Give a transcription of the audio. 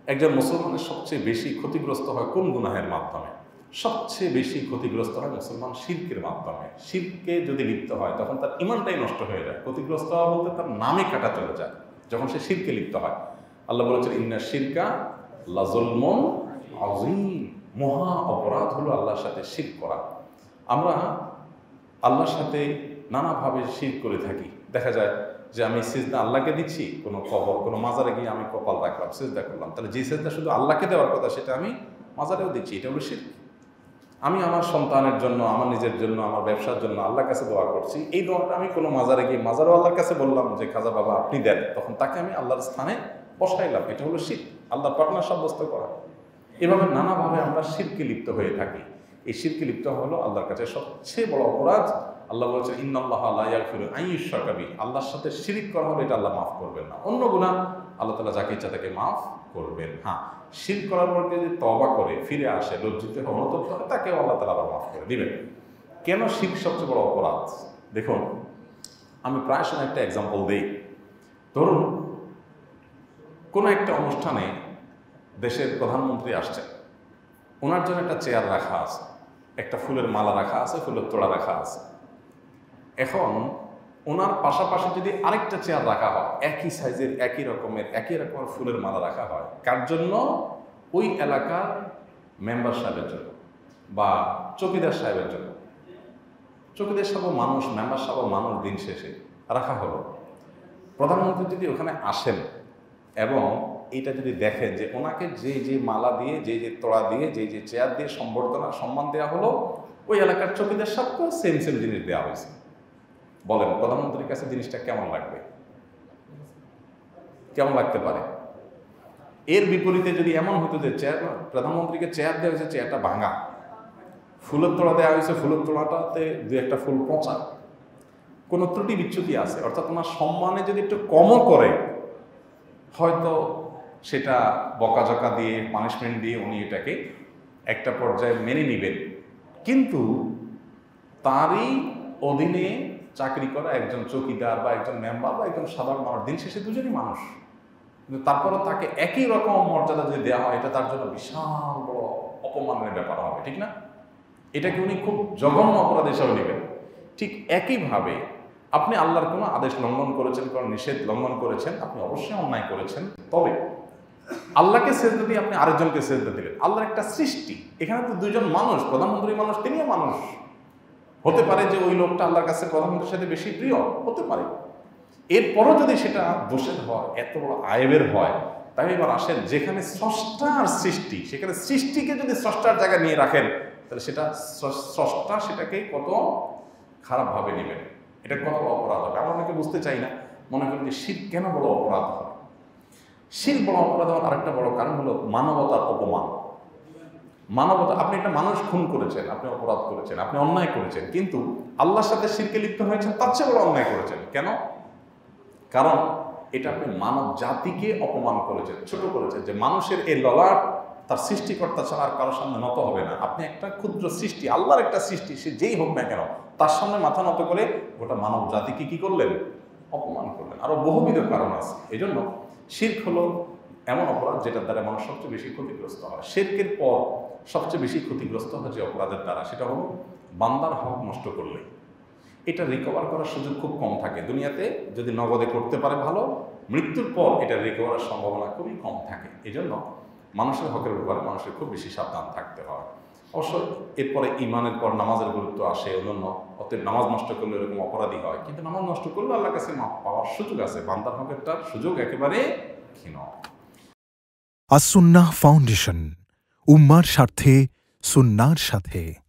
একজন মুসলমানের সবচেয়ে বেশি ক্ষতিগ্রস্ত হয় কোন গুনাহের মাধ্যমে? সবচেয়ে বেশি ক্ষতিগ্রস্ত হয় মুসলমান শিরকের মাধ্যমে। শিরকে যদি লিপ্ত হয় তখন তার ইমানটাই নষ্ট হয়ে যায়। ক্ষতিগ্রস্ত হওয়া বলতে তার নামে কাটা চলে যায় যখন সে শিরকে লিপ্ত হয়। আল্লাহ বলেছেন ইন্না শিরকা লাযুলমুন আযীম, মহা অপরাধ হলো আল্লাহর সাথে শিরক করা। আমরা আল্লাহর সাথে নানাভাবে শিরক করে থাকি। দেখা যায় যে আমি সিজদা আল্লাহকে দিচ্ছি, কোনো কবর কোনো মাজারে গিয়ে আমি কপাল রাখলাম, সিজদা করলাম, তাহলে যে সিজদা শুধু আল্লাহকে দেওয়ার কথা সেটা আমি মাজারেও দিচ্ছি, এটা হলো শিরক। আমি আমার সন্তানের জন্য, আমার নিজের জন্য, আমার ব্যবসার জন্য আল্লাহর কাছে দোয়া করছি, এই দোয়াটা আমি কোনো মাজারে গিয়ে মাজারও আল্লাহর কাছে বললাম যে খাজা বাবা আপনি দেন, তখন তাকে আমি আল্লাহর স্থানে বসাইলাম, এটা হলো শিরক, আল্লাহ পার্টনার সাব্যস্ত করা। এভাবে নানাভাবে আমরা শিরকে লিপ্ত হয়ে থাকি। এই শিরকে লিপ্ত হলো আল্লাহর কাছে সবচেয়ে বড় অপরাধ। আল্লাহ বলেছেন ইন্নাল্লাহা লা ইয়াগফিরু আন ইউশরাকা বিহি, আল্লাহর সাথে শিরক করা হলে এটা আল্লাহ মাফ করবেন না। অন্য গুনাহ আল্লাহ তাআলা যাকে ইচ্ছা তাকে মাফ করবেন। হ্যাঁ, শিরক করার পর যদি তওবা করে ফিরে আসে, লজ্জিত হয়ে অনুতপ্ত হয়, তাকেও আল্লাহ তাআলা আবার মাফ করে দিবেন। কেন শিরক সবচেয়ে বড় অপরাধ? দেখুন, আমি প্রায় সময় একটা এক্সাম্পল দিই। ধরুন কোনো একটা অনুষ্ঠানে দেশের প্রধানমন্ত্রী আসছেন, ওনার জন্য একটা চেয়ার রাখা আছে, একটা ফুলের মালা রাখা আছে, ফুলের তোড়া রাখা আছে। এখন ওনার পাশাপাশি যদি আরেকটা চেয়ার রাখা হয়, একই সাইজের একই রকমের ফুলের মালা রাখা হয়, কার জন্য? ওই এলাকার মেম্বার সাহেবের জন্য বা চৌকিদার সাহেবের জন্য। চৌকিদার সাহেব মানুষ, মেম্বার সাহেব মানুষ, দিন শেষে রাখা হলো। প্রধানমন্ত্রী যদি ওখানে আসেন এবং এইটা যদি দেখেন যে ওনাকে যে যে মালা দিয়ে, যে যে তোড়া দিয়ে, যে যে চেয়ার দিয়ে সম্বর্ধনা সম্মান দেওয়া হলো, ওই এলাকার চৌকিদার সাহেবকেও সেম জিনিস দেওয়া হয়েছে, বলেন প্রধানমন্ত্রীর কাছে জিনিসটা কেমন লাগবে? কেমন লাগতে পারে? এর বিপরীতে যদি এমন হতো যে প্রধানমন্ত্রীকে চেয়ার দেওয়া হয়েছে, চেয়ারটা ভাঙা, ফুলের তোড়া দেওয়া হয়েছে, ফুলের তোড়াটাতে দু একটা ফুল পচা, কোনো ত্রুটি বিচ্যুতি আছে, অর্থাৎ ওনার সম্মানে যদি একটু কমও করে, হয়তো সেটা বকাঝকা দিয়ে, পানিশমেন্ট দিয়ে উনি এটাকে একটা পর্যায়ে মেনে নেবেন। কিন্তু তারই অধীনে চাকরি করা একজন চৌকিদার বা একজন মেম্বার বা একজন সাধারণ মানুষ, দিন শেষে দুজনই মানুষ, কিন্তু তারপরও তাকে একই রকম মর্যাদা যদি দেওয়া হয়, এটা তার জন্য বিশাল বড় অপমানের ব্যাপার হবে, ঠিক না? এটাকে উনি খুব জঘন্য অপরাধ হিসাবে নেবেন। ঠিক একইভাবে আপনি আল্লাহর কোনো আদেশ লঙ্ঘন করেছেন, কোনো নিষেধ লঙ্ঘন করেছেন, আপনি অবশ্যই অন্যায় করেছেন। তবে আল্লাহকে সেজদা দিয়ে আপনি আরেকজনকে সেজদা দিলেন, আল্লাহর একটা সৃষ্টি, এখানে তো দুইজন মানুষ, প্রধানমন্ত্রী মানুষ, তিনিও মানুষ। হতে পারে যে ওই লোকটা আল্লাহর কাছে প্রধানমন্ত্রীর সাথে বেশি প্রিয়, হতে পারে। এরপরও যদি সেটা দোষের হয়, এত বড় আয়েবের হয়, তাই এবার আসেন যেখানে স্রষ্টার সৃষ্টি, সেখানে সৃষ্টিকে যদি স্রষ্টার জায়গায় নিয়ে রাখেন, তাহলে সেটা স্রষ্টা সেটাকে কত খারাপভাবে নেবেন, এটা কত বড় অপরাধ হবে। আমরা অনেকে বুঝতে চাই না, মনে করি যে শিরক কেন বড় অপরাধ হয়। শিরক বড় অপরাধ হওয়ার আরেকটা বড় কারণ হলো মানবতার অপমান। মানবতা, আপনি একটা মানুষ খুন করেছেন, আপনি অপরাধ করেছেন, আপনি অন্যায় করেছেন, কিন্তু আল্লাহর সাথে শিরকে লিপ্ত হয়েছেন, তার চেয়ে বড় অন্যায় করেছেন। কেন? কারণ এটা আপনি মানব জাতিকে অপমান করেছেন, ছোট করেছেন, যে মানুষের এই ললাট তার সৃষ্টিকর্তা ছাড়া আর কারোর সামনে নত হবে না। আপনি একটা ক্ষুদ্র সৃষ্টি, আল্লাহর একটা সৃষ্টি, সে যেই হোক না কেন, তার সামনে মাথা নত করে গোটা মানব জাতিকে কি করলেন? অপমান করলেন। আরো বহুবিধ কারণ আছে। এই জন্য শিরক হলো এমন অপরাধ যেটার দ্বারা মানুষ সবচেয়ে বেশি ক্ষতিগ্রস্ত হয়। শিরকের পর সবচেয়ে বেশি ক্ষতিগ্রস্ত হয় যে অপরাধের দ্বারা, সেটা হলো বান্দার হক নষ্ট করলে। এটা রিকভার করার সুযোগ খুব কম থাকে দুনিয়াতে। যদি নগদে করতে পারে ভালো, মৃত্যুর পর এটা রিকভারের সম্ভাবনা খুবই কম থাকে। এই জন্য মানুষের হকের ব্যাপারে মানুষের খুব বেশি সাবধান থাকতে হয়। অবশ্য এরপরে ইমানের পর নামাজের গুরুত্ব আসে, অন্যান্য। অতএব নামাজ নষ্ট করলে এরকম অপরাধী হয়, কিন্তু নামাজ নষ্ট করলে আল্লাহর কাছে মাফ পাওয়ার সুযোগ আছে। বান্দার হকের তার সুযোগ একেবারে ক্ষীণ। আস-সুন্নাহ ফাউন্ডেশন, উম্মার স্বার্থে সুন্নাহর সাথে।